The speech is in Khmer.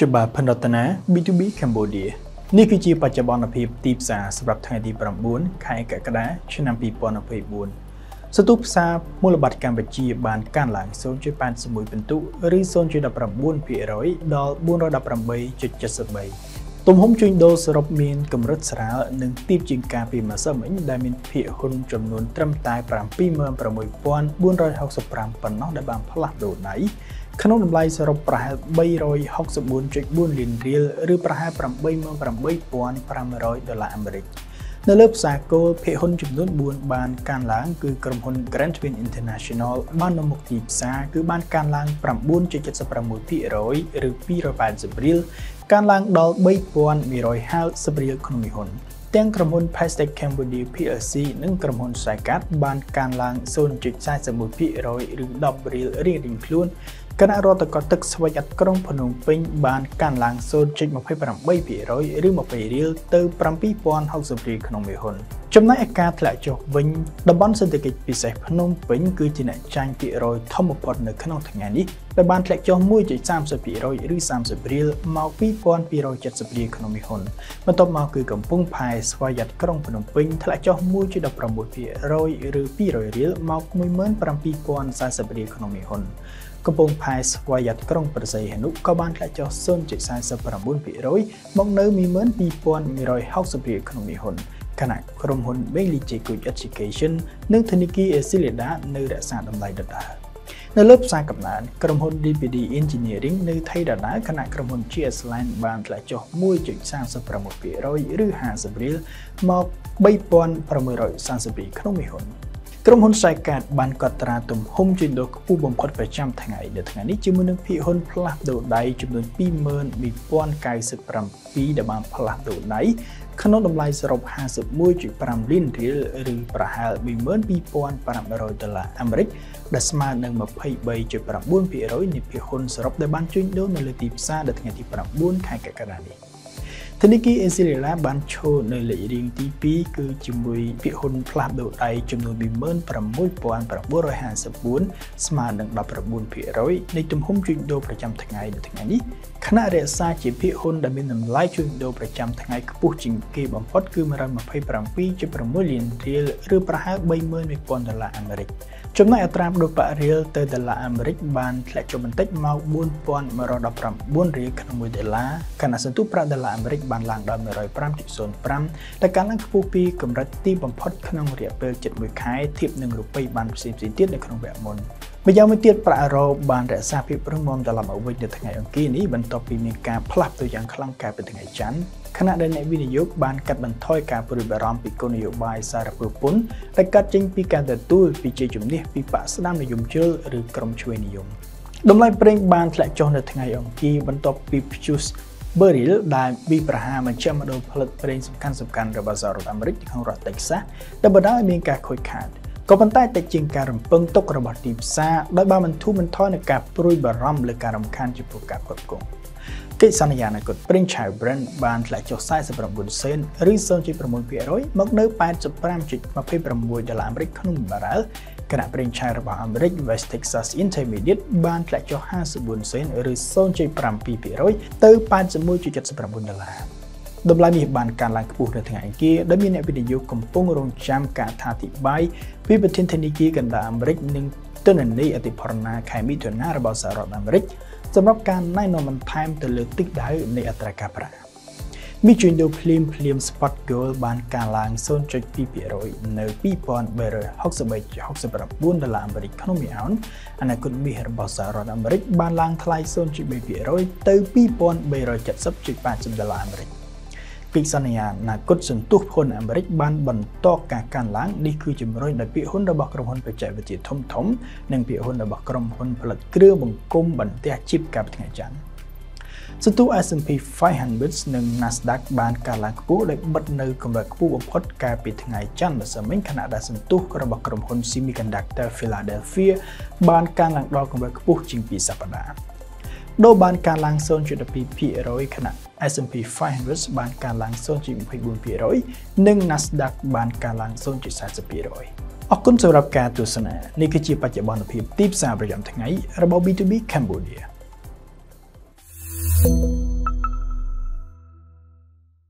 Sheba Panotana, B2B Cambodia. Nikiji Pachabanapi Deep Sa, Sabratani Brambun, Kai Kakada, Chinampi Bonapi. Satupsa, Mulabat Cambachi, Ban Kanlang, so Japan Samui Pentu, Reason Jida Brambun Pieroi, Dal Bunroda Brambay, Chesabai. Tom home chewing those rob mean Kumrut Sara, and deep jing capi Masamin, Diamond P. Hun Jumnun, Tram Tai Pram Pima, Pramui Pon, Bunroy House of Pram, but not the Bam Palado Nai. Canon lies rob Praha, Bayroy, Hawks of Boon, Chick Boon Lin Real, Rupraha from Bayma from Baypon, Prameroy, the Lamberic. The Love Cycle, P. Hun Jumnun Boon, Ban Kanlang, Kumhun Grand Twin International, Banamuk Deep Sa, Ban Kanlang, Pram Boon, Chickets of Pramuti Roy, Rupi Ropads of Brill. ការឡើងដល់ 3,150 សព្រាក្នុងមួយហ៊ុនទាំងក្រុមហ៊ុន Pastech Cambodia PLC និងក្រុមហ៊ុន Saikat បានកើនឡើង 0.41% ឬ 10 រៀលរៀងៗខ្លួនគណៈរដ្ឋកោទឹកស្វ័យអត្តក្រុងភ្នំពេញបានកើនឡើង 0.28% ឬ 20 រៀលទៅ 7,060 រៀលក្នុងមួយហ៊ុនចំណែកឯការធ្លាក់ចុះវិញតំបន់សេដ្ឋកិច្ចពិសេសភ្នំពេញគឺជាអ្នកចាញ់ភាគរយធំបំផុតនៅក្នុងថ្ងៃនេះដែលបានធ្លាក់ចុះ 1.30% ឬ 30 រៀលមក 2,270 រៀលក្នុងមួយហ៊ុនបន្ទាប់មកគឺកំពង់ផែស្វ័យអត្តក្រុងភ្នំពេញធ្លាក់ចុះ 1.16% ឬ 200 រៀលមក 17,040 រៀលក្នុងមួយហ៊ុនកំពង់ផែស្វ័យអត្តក្រុងប្រស័យហនុក៏បានធ្លាក់ចុះ 0.49% មកនៅ 12,160 រៀលក្នុងមួយហ៊ុនខណៈក្រុមហ៊ុន Bailey Jacob Education និងធនាគារ Esilida នៅរក្សាតម្លៃដដែលនៅលើផ្សារកំណើតក្រុមហ៊ុន DPD Engineering នៅថៃដដែលខណៈក្រុមហ៊ុន GS Line បានធ្លាក់ចុះ 1.36% ឬ 50 រៀលមក 3,632 ក្នុងមួយហ៊ុនក្រុមហ៊ុន Saikat បានកត់ត្រាទំហំជួញដូរខ្ពស់បំផុតប្រចាំថ្ងៃនៅថ្ងៃនេះជាមួយនឹងភាគហ៊ុនផ្លាស់ប្ដូរដៃចំនួន 22,097 ដែលបានផ្លាស់ប្ដូរដៃក្នុងតម្លៃសរុប 51.5 លានរៀលឬប្រហែល 12,500 ដុល្លារអាមេរិកដែលស្មើនឹង 23.9% នៃភាគហ៊ុនសរុបដែលបានជួញដូរនៅលើទីផ្សារនៅថ្ងៃទី 9 ខែកក្កដានេះធនាគារ Esilida បានឈរនៅលេខរៀងទី 2 គឺជាមួយភាគហ៊ុនផ្លាស់ប្ដូរដៃចំនួន 26,954 ស្មើនឹង 19% នៃទំហំជួញដូរប្រចាំថ្ងៃនៅថ្ងៃនេះខណៈរក្សាជាភាគហ៊ុនដែលមានតម្លៃជួញដូរប្រចាំថ្ងៃខ្ពស់ជាងគេបំផុតគឺ 127.6 លានរៀលឬប្រហែល 31,000 ដុល្លារអាមេរិកចំណែកអត្រាប្តូរប្រាក់រៀលទៅដុល្លារអាមេរិកបានធ្លាក់ចុះបន្តិចមក 4,119 រៀលក្នុង1ដុល្លារខណៈសន្ទុះប្រាក់ដុល្លារអាមេរិកបានឡើងដល់ 105.05 ដែលកើនឡើងខ្ពស់ពីកម្រិតទីបំផុតក្នុងរយៈពេល7ខែធៀបនឹងរូបិយបានផ្សេងៗទៀតនៅក្នុងវគ្គមុនម្យ៉ាងមួយទៀតប្រាក់អឺរ៉ូបានរក្សាភាពរឹងមាំត្រឡប់មកវិញនៅថ្ងៃអង្គារនេះបន្ទាប់ពីមានការផ្លាស់ប្ដូរយ៉ាងខ្លាំងកាលពីថ្ងៃច័ន្ទខណៈដែលអ្នកវិនិយោគបានកាត់បន្ថយការព្រួយបារម្ភពីគោលនយោបាយសារពើពន្ធដែលកាត់ចេញពីការទទួលពីជ័យជំនះពីបកស្ដាមនិយមជ្រុលឬក្រុមឆ្វេងនិយមតម្លៃប្រេងបានធ្លាក់ចុះនៅថ្ងៃអង្គារបន្ទាប់ពីព្យុះBeryl ដែលbịប្រហារមជ្ឈមណ្ឌលផលិតប្រេងសំខាន់ៗរបស់សហរដ្ឋអាមេរិកក្នុងរដ្ឋ Texas ដែលបណ្ដាលឲ្យមានការខូចខាតក៏ប៉ុន្តែតែជាងការរំពឹងទុករបស់ទីផ្សារដោយបានបន្ធូរបន្ថយនឹងការព្រួយបារម្ភលើការរំខានចំពោះការផ្គត់ផ្គង់កិច្ចសន្យាអនាគតប្រេងឆៅ Brent បានធ្លាក់ចុះ 49 សេនឬ 0.6% មកនៅ 85.26 ដុល្លារអាមេរិកក្នុងមួយបារ៉ែលខណៈប្រេងឆៅរបស់អាមេរិក West Texas Intermediate បានធ្លាក់ចុះ 54 សេនឬ 0.7% ទៅ 81.79 ដុល្លារតម្លៃនេះបានកើនឡើងខ្ពស់នៅថ្ងៃអង្គារដែលមានអ្នកវិនិយោគកំពុងរងចាំការអធិប្បាយពីប្រធានធនាគារកណ្ដាលអាមេរិកនិងទិន្នន័យអតិផរណាខែមិថុនារបស់សហរដ្ឋអាមេរិកសម្រាប់ការណែនាំបន្ថែមទៅលើទិសដៅនៃអត្រាការប្រាក់មីជួញដូរភ្លាម Spot Gold បានកើនឡើង 0.2% នៅ 2,363.69 ដុល្លារអាមេរិកក្នុងមួយអោនអនាគតមាសរបស់សហរដ្ឋអាមេរិកបានឡើងថ្លៃ 0.3% ទៅ 2,370.80 ដុល្លារអាមេរិកកិច្ចសន្យាអនាគតសន្ទុះហ៊ុនអាមេរិកបានបន្តការកើនឡើងនេះគឺជំរុញដោយពាក្យហ៊ុនរបស់ក្រុមហ៊ុនបច្ចេកវិទ្យាធំៗនិងពាក្យហ៊ុនរបស់ក្រុមហ៊ុនផលិតគ្រឿងបង្គុំបន្ទះជីបកាលពីថ្ងៃច័ន្ទសន្ទុះ S&P 500 និង Nasdaq បានកើនឡើងខ្ពស់ដោយបិទនៅកម្រិតខ្ពស់បំផុតកាលពីថ្ងៃច័ន្ទម្សិលមិញខណៈដែលសន្ទុះរបស់ក្រុមហ៊ុន Semiconductor Philadelphia បានកើនឡើងដល់កម្រិតខ្ពស់ជាង2សប្តាហ៍ដូរបានកើនឡើង 0.2% ខណៈ S&P 500 បានកើនឡើង 0.24% និង Nasdaq បានកើនឡើង 0.40% អរគុណសម្រាប់ការទស្សនានេះគឺជាបច្ចុប្បន្នភាពទីផ្សារប្រចាំថ្ងៃរបស់ B2B Cambodia